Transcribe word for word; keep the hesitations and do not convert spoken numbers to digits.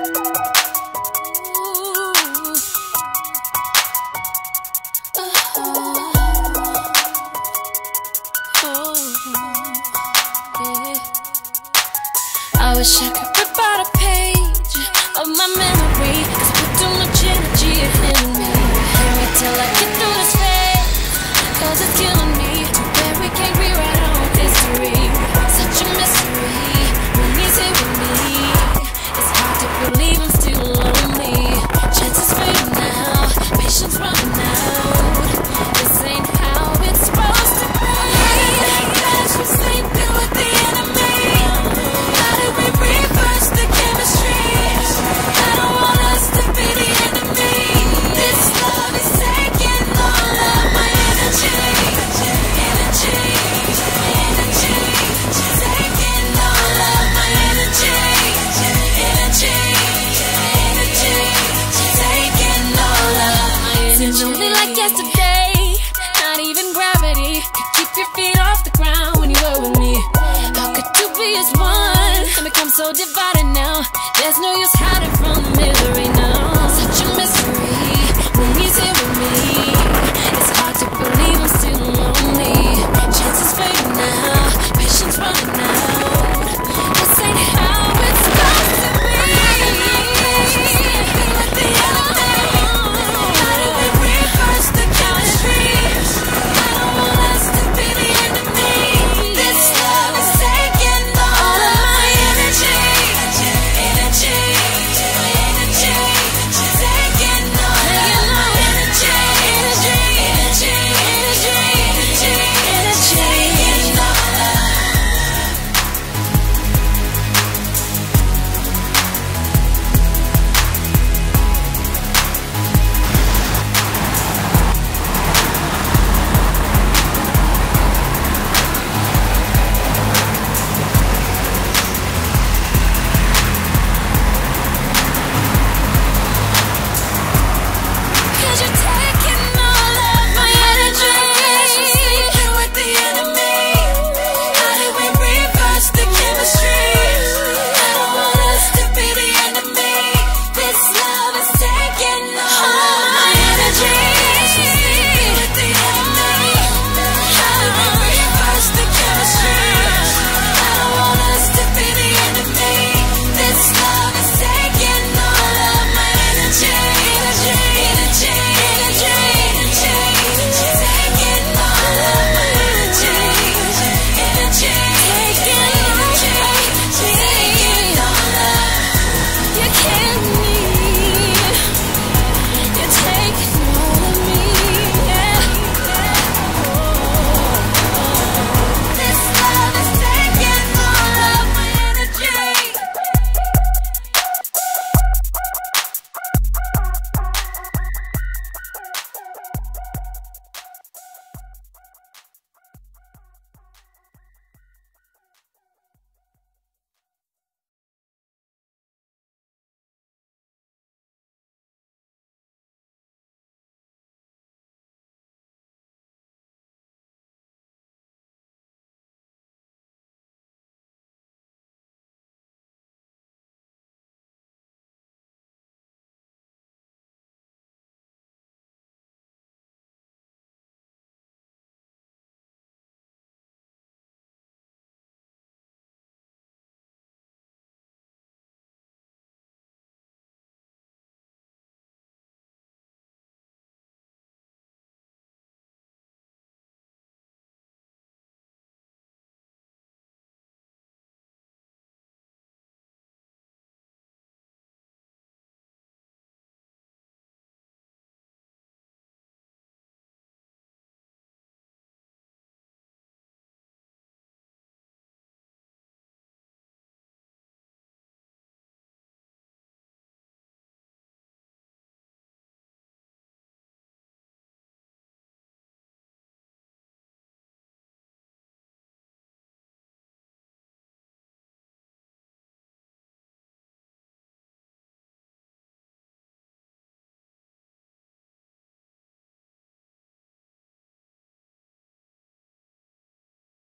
I wish I could rip out a page of my memory, 'cause I put too much energy in me. Hear me till I get through this phase, 'cause it's killing me. Too bad we can't rewrite our own history. Such a mystery when he's here with me. It's hard to believe I'm still lonely. Chances fading now, patience running out. This ain't how it's supposed to be. Let's just sleep with the enemy. Only like yesterday, not even gravity could keep your feet off the ground when you were with me. How could two be as one and become so divided now? There's no use